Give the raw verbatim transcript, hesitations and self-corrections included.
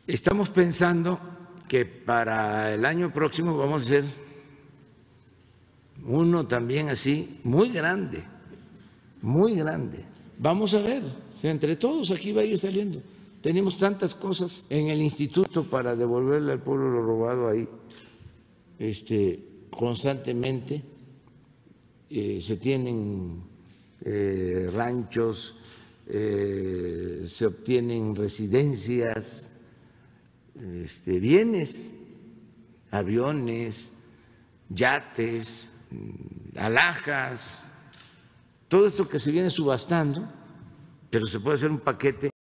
Estamos pensando que para el año próximo vamos a hacer uno también así, muy grande, muy grande. Vamos a ver, entre todos aquí va a ir saliendo. Tenemos tantas cosas en el instituto para devolverle al pueblo lo robado ahí, este, constantemente. Eh, se tienen eh, ranchos, eh, se obtienen residencias, este, bienes, aviones, yates, alhajas, todo esto que se viene subastando, pero se puede hacer un paquete